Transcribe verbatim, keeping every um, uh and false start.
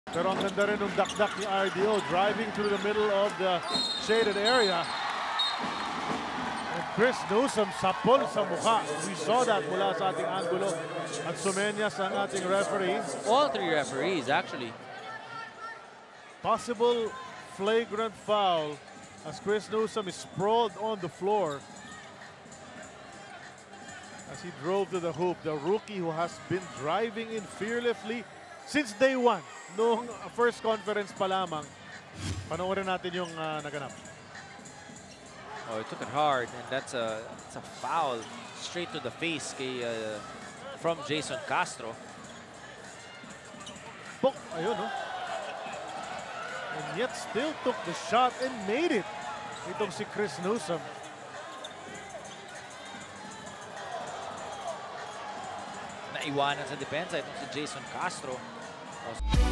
Pero ang ganda rin ng dakdak ni R D O, driving through the middle of the shaded area. And Chris Newsome sapol sa mukha. We saw that mula sa ating angulo. At sumenyas ang ating referee. All three referees, actually. Possible flagrant foul as Chris Newsome is sprawled on the floor as he drove to the hoop. The rookie who has been driving in fearlessly since day one. Noong first conference pa lamang. Panoorin natin yung uh, naganap. Oh, he took it hard, and that's a, that's a foul straight to the face kay, uh, from Jason Castro. Pok, ayun, no? And yet still took the shot and made it. Itong si Chris Newsome. Naiwanan sa depensa itong si Jason Castro.